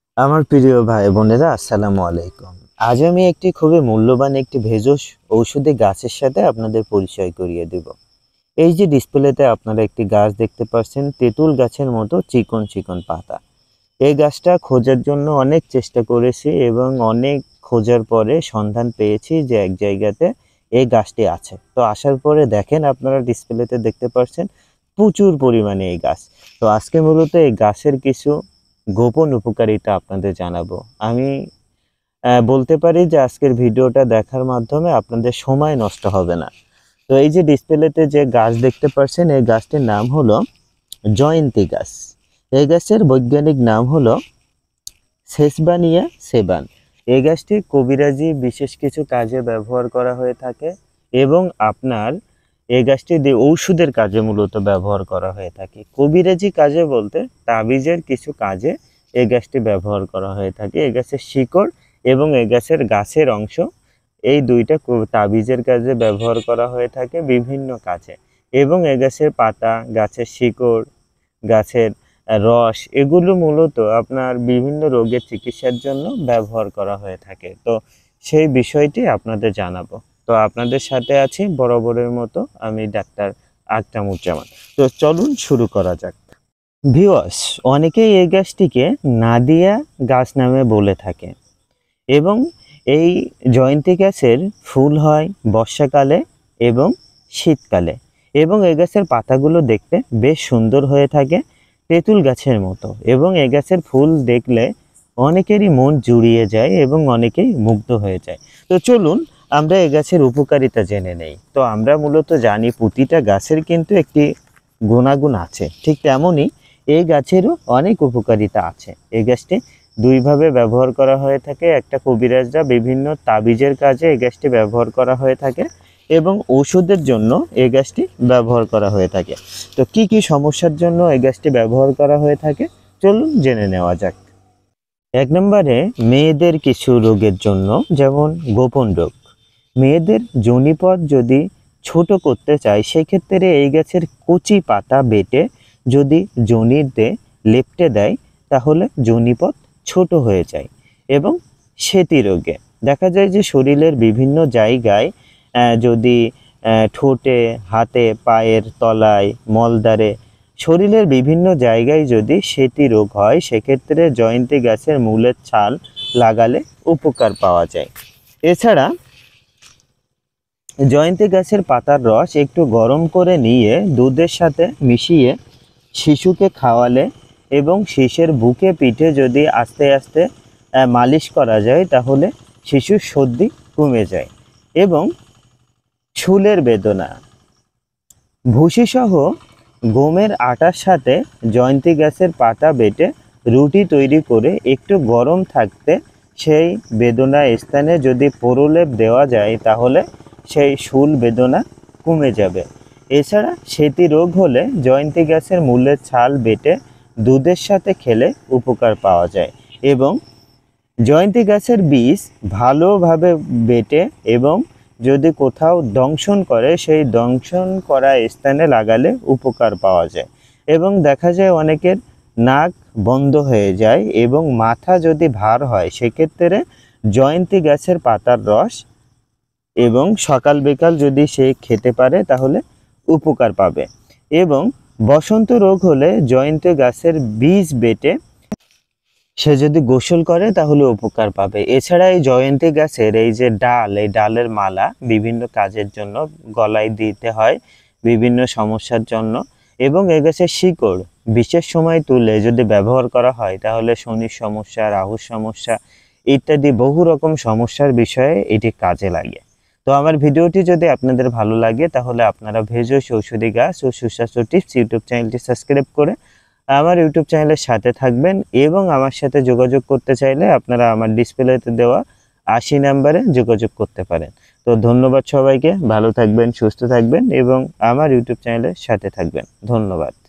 আমার প্রিয় ভাই বোনেরা, আসসালামু আলাইকুম। আজ আমি একটি খুবই মূল্যবান একটি ভেষজ ঔষধি গাছের সাথে আপনাদের পরিচয় করিয়ে দেব। এই যে ডিসপ্লেতে আপনারা একটি গাছ দেখতে পাচ্ছেন, তেঁতুল গাছের মতো চিকন চিকন পাতা। এই গাছটা খোঁজার জন্য অনেক চেষ্টা করেছি এবং অনেক খোঁজার পরে সন্ধান পেয়েছি যে এক জায়গাতে এই গাছটি আছে। তো আসার পরে দেখেন, আপনারা ডিসপ্লেতে দেখতে পাচ্ছেন প্রচুর পরিমাণে এই গাছ। তো আজকে মূলত এই গাছের কিছু গোপন উপকারিতা আপনাদের জানাবো। আমি বলতে পারি যে আজকের ভিডিওটা দেখার মাধ্যমে আপনাদের সময় নষ্ট হবে না। তো এই যে ডিসপ্লেতে যে গাছ দেখতে পাচ্ছেন, এই গাছটির নাম হলো জয়ন্তী গাছ। এই গাছের বৈজ্ঞানিক নাম হলো সেসবানিয়া সেবান। এই গাছটি কবিরাজি বিশেষ কিছু কাজে ব্যবহার করা হয়ে থাকে এবং আপনার এই গাছটি দিয়ে ঔষধের কাজে মূলত ব্যবহার করা হয়ে থাকে। কবিরাজি কাজে বলতে তাবিজের কিছু কাজে এই গাছটি ব্যবহার করা হয়ে থাকে। এই গাছের শিকড় এবং এই গাছের অংশ, এই দুইটা তাবিজের কাজে ব্যবহার করা হয়ে থাকে বিভিন্ন কাজে। এবং এই গাছের পাতা, গাছের শিকড়, গাছের রস, এগুলো মূলত আপনার বিভিন্ন রোগের চিকিৎসার জন্য ব্যবহার করা হয়ে থাকে। তো সেই বিষয়টি আপনাদের জানাবো। তো আপনাদের সাথে আছি বরাবরের মতো আমি ডাক্তার আকরামুজ্জামান। তো চলুন শুরু করা যাক। ভিউয়ার্স, অনেকেই এই গাছটিকে নাদিয়া গাছ নামে বলে থাকে এবং এই জয়ন্তী গাছের ফুল হয় বর্ষাকালে এবং শীতকালে এবং এই গাছের পাতাগুলো দেখতে বেশ সুন্দর হয়ে থাকে, তেঁতুল গাছের মতো। এবং এই গাছের ফুল দেখলে অনেকেরই মন জুড়িয়ে যায় এবং অনেকেই মুগ্ধ হয়ে যায়। তো চলুন আমরা এই গাছের উপকারিতা জেনে নেই। তো আমরা মূলত জানি প্রতিটা গাছের কিন্তু একটি গুণাগুণ আছে, ঠিক তেমনই এই গাছেরও অনেক উপকারিতা আছে। এই গাছটি দুইভাবে ব্যবহার করা হয়ে থাকে। একটা, কবিরাজরা বিভিন্ন তাবিজের কাজে এই গাছটি ব্যবহার করা হয়ে থাকে এবং ওষুধের জন্য এই গাছটি ব্যবহার করা হয়ে থাকে। তো কি কি সমস্যার জন্য এই গাছটি ব্যবহার করা হয়ে থাকে চলুন জেনে নেওয়া যাক। এক নম্বরে, মেয়েদের কিছু রোগের জন্য, যেমন গোপন রোগ। মেয়েদের যোনিপথ যদি ছোট করতে চায়, সেক্ষেত্রে এই গাছের কচি পাতা বেটে যদি যোনিতে লেপ্টে দেয়, তাহলে যোনিপথ ছোট হয়ে যায়। এবং সেতি রোগে দেখা যায় যে শরীরের বিভিন্ন জায়গায় যদি ঠোঁটে, হাতে, পায়ের তলায়, মলদ্বারে, শরীরের বিভিন্ন জায়গায় যদি সেতি রোগ হয়, সেক্ষেত্রে জয়ন্তী গাছের মূলের ছাল লাগালে উপকার পাওয়া যায়। এছাড়া জয়ন্তী গাছের পাতার রস একটু গরম করে নিয়ে দুধের সাথে মিশিয়ে শিশুকে খাওয়ালে এবং শিশুর বুকে পিঠে যদি আস্তে আস্তে মালিশ করা যায়, তাহলে শিশুর সর্দি কমে যায়। এবং চুলের বেদনা, ভুসিসহ গমের আটার সাথে জয়ন্তী গাছের পাতা বেটে রুটি তৈরি করে একটু গরম থাকতে সেই বেদনা স্থানে যদি প্রলেপ দেওয়া যায়, তাহলে সেই শুল বেদনা কমে যাবে। এছাড়া সেতি রোগ হলে জয়ন্তী গাছের মূলের ছাল বেটে দুধের সাথে খেলে উপকার পাওয়া যায়। এবং জয়ন্তী গাছের বীজ ভালোভাবে বেটে এবং যদি কোথাও দংশন করে, সেই দংশন করা স্থানে লাগালে উপকার পাওয়া যায়। এবং দেখা যায় অনেকের নাক বন্ধ হয়ে যায় এবং মাথা যদি ভার হয়, সেক্ষেত্রে জয়ন্তী গাছের পাতার রস এবং সকাল বিকাল যদি সে খেতে পারে, তাহলে উপকার পাবে। এবং বসন্ত রোগ হলে জয়ন্তী গাছের বীজ বেটে সে যদি গোসল করে, তাহলে উপকার পাবে। এছাড়া এই জয়ন্তী গাছের এই যে ডাল, এই ডালের মালা বিভিন্ন কাজের জন্য গলায় দিতে হয় বিভিন্ন সমস্যার জন্য। এবং এই গাছের শিকড় বিশেষ সময় তুলে যদি ব্যবহার করা হয়, তাহলে শনির সমস্যা, রাহুর সমস্যা ইত্যাদি বহু রকম সমস্যার বিষয়ে এটি কাজে লাগে। তো আমার ভিডিওটি যদি আপনাদের ভালো লাগে, তাহলে আপনারা ভেষজ ঔষধি গাছ ও সুস্বাস্থ্য টিপস ইউটিউব চ্যানেলটি সাবস্ক্রাইব করে আমার ইউটিউব চ্যানেলের সাথে থাকবেন। এবং আমার সাথে যোগাযোগ করতে চাইলে আপনারা আমার ডিসপ্লেতে দেওয়া 80 নাম্বারে যোগাযোগ করতে পারেন। তো ধন্যবাদ সবাইকে, ভালো থাকবেন, সুস্থ থাকবেন এবং আমার ইউটিউব চ্যানেলের সাথে থাকবেন। ধন্যবাদ।